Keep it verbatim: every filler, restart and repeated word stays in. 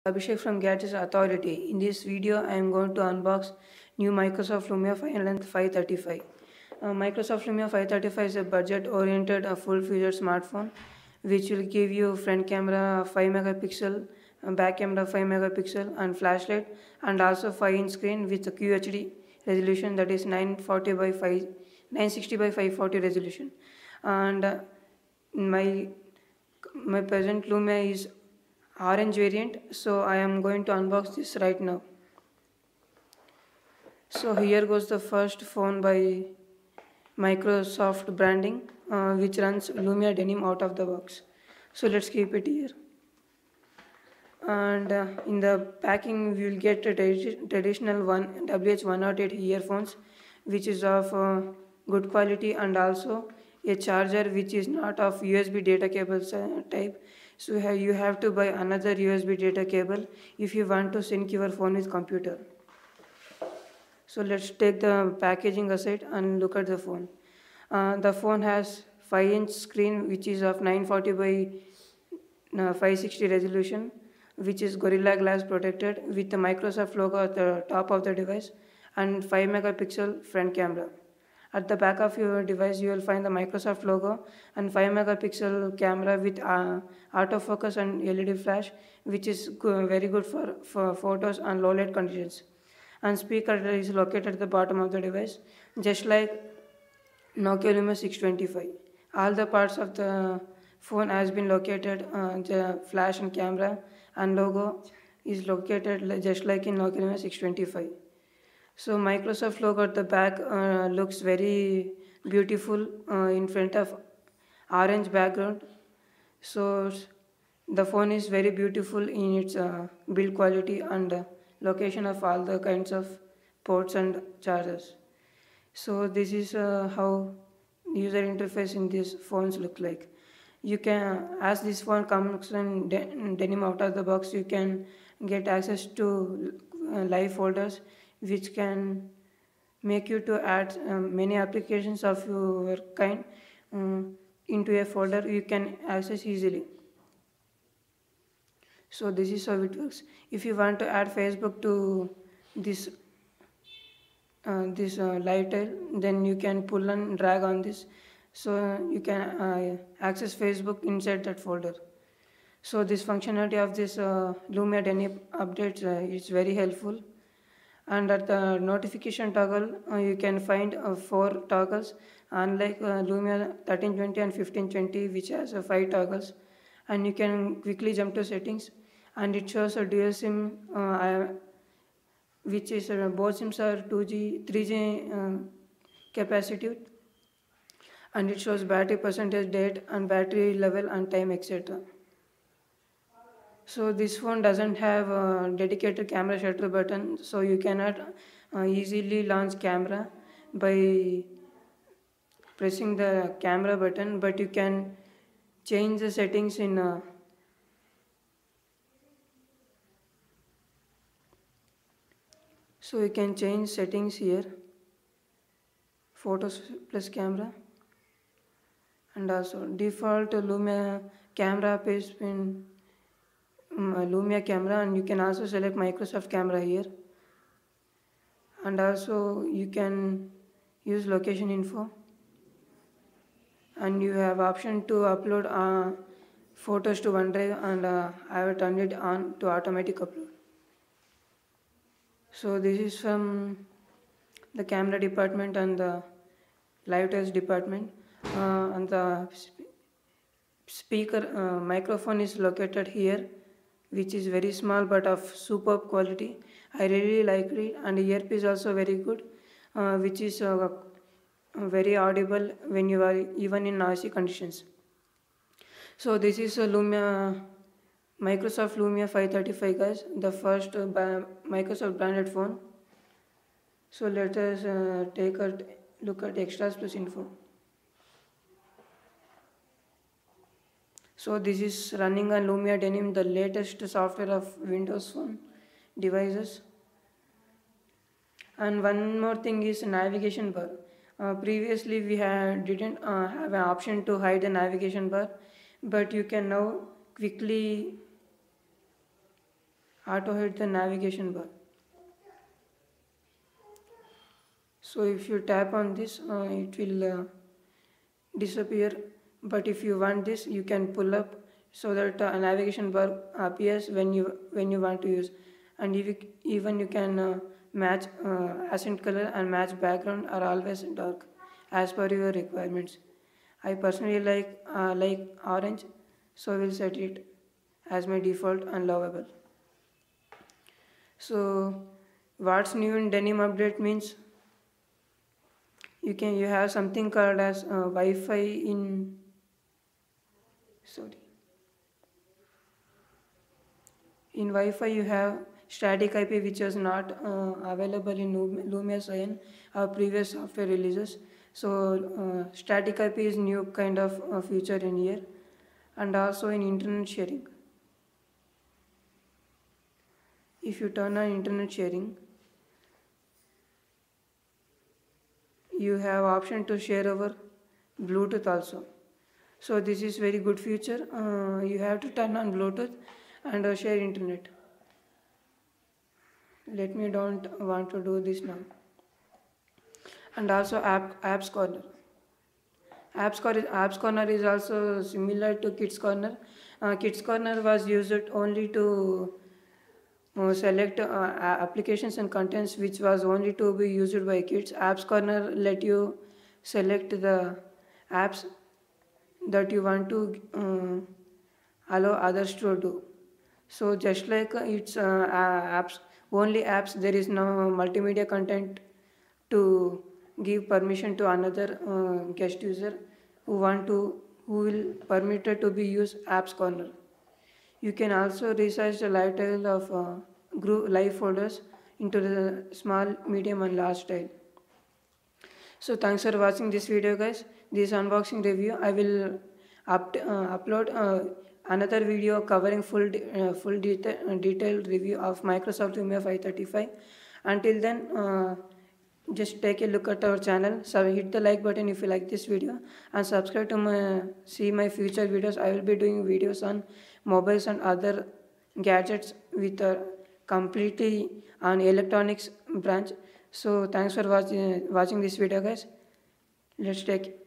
Abhishek from Gadgets Authority. In this video, I am going to unbox new Microsoft Lumia five thirty-five. Uh, Microsoft Lumia five thirty-five is a budget-oriented, uh, full-featured smartphone, which will give you front camera five megapixel, uh, back camera five megapixel, and flashlight, and also five inch screen with a Q H D resolution, that is nine forty by five, nine sixty by five forty resolution. And uh, my my present Lumia is orange variant, so I am going to unbox this right now. So here goes the first phone by Microsoft branding, uh, which runs Lumia denim out of the box. So let's keep it here. And uh, in the packing we will get a tradi- traditional one W H one oh eight earphones, which is of uh, good quality, and also a charger which is not of U S B data cable uh, type. So ha- you have to buy another U S B data cable if you want to sync your phone with computer. So let's take the packaging aside and look at the phone. Uh, the phone has five inch screen which is of nine forty by uh, five sixty resolution, which is Gorilla Glass protected with the Microsoft logo at the top of the device, and five megapixel front camera. At the back of your device, you will find the Microsoft logo and five megapixel camera with uh, autofocus and L E D flash, which is go- very good for, for photos and low light conditions. And speaker is located at the bottom of the device, just like Nokia Lumia six twenty-five. All the parts of the phone has been located, uh, the flash and camera and logo is located li- just like in Nokia Lumia six twenty-five. So Microsoft logo at the back uh, looks very beautiful uh, in front of orange background. So s- the phone is very beautiful in its uh, build quality and uh, location of all the kinds of ports and chargers. So this is uh, how user interface in these phones look like. You can, as this phone comes in de- denim out of the box, you can get access to uh, live folders, which can make you to add um, many applications of your kind um, into a folder you can access easily. So this is how it works. If you want to add Facebook to this uh, this uh, live tail, then you can pull and drag on this, so you can uh, access Facebook inside that folder. So this functionality of this uh, Lumia ten updates uh, is very helpful. And at the notification toggle, uh, you can find uh, four toggles, unlike uh, Lumia thirteen twenty and fifteen twenty, which has uh, five toggles. And you can quickly jump to settings, and it shows a dual SIM, uh, which is uh, both SIMs are two G, three G uh, capacitive, and it shows battery percentage, date, and battery level and time, et cetera. So this phone doesn't have a dedicated camera shutter button, so you cannot uh, easily launch camera by pressing the camera button, but you can change the settings in uh, so you can change settings here, photos plus camera, and also default Lumia camera paste in um, Lumia camera, and you can also select Microsoft camera here, and also you can use location info, and you have option to upload uh, photos to OneDrive, and uh, I have turned it on to automatic upload. So this is from the camera department and the live test department. Uh, and the sp- speaker uh, microphone is located here, which is very small but of superb quality. I really like it, and earpiece also very good, uh, which is uh, very audible when you are even in noisy conditions. So this is a Lumia, Microsoft Lumia five thirty-five, guys, the first uh, ba- Microsoft branded phone. So let us uh, take a look at extras plus info. So this is running on Lumia Denim, the latest software of Windows Phone devices. And one more thing is navigation bar. Uh, previously we had didn't uh, have an option to hide the navigation bar, but you can now quickly auto hide the navigation bar. So if you tap on this, uh, it will uh, disappear, but if you want this, you can pull up so that uh, a navigation bar appears when you when you want to use. And if you, even you can uh, match uh, accent color and match background are always dark as per your requirements. I personally like uh, like orange, so we'll set it as my default and lovable. So what's new in denim update means you can you have something called as uh, Wi-Fi in sorry in Wi-Fi you have static I P, which is not uh, available in Lumia Cyan or previous software releases. So uh, static I P is new kind of uh, feature in here. And also in internet sharing, if you turn on internet sharing, you have option to share over Bluetooth also. So this is very good feature. Uh, you have to turn on Bluetooth and uh, share internet. Let me don't want to do this now. And also app apps corner. Apps corner, apps corner is also similar to Kids Corner. Uh, Kids Corner was used only to uh, select uh, applications and contents which was only to be used by kids. Apps Corner let you select the apps that you want to uh, allow others to do. So just like uh, it's uh, apps, only apps, there is no multimedia content to give permission to another uh, guest user who want to who will permit it to be used apps corner. You can also resize the live tile of uh, group live folders into the small, medium and large tile. So thanks for watching this video, guys. This unboxing review. I will up, uh, upload uh, another video covering full de uh, full deta uh, detailed review of Microsoft Lumia five thirty-five. Until then, uh, just take a look at our channel. So hit the like button if you like this video and subscribe to my see my future videos. I will be doing videos on mobiles and other gadgets with uh, completely on electronics branch. So thanks for watching watching this video, guys. Let's take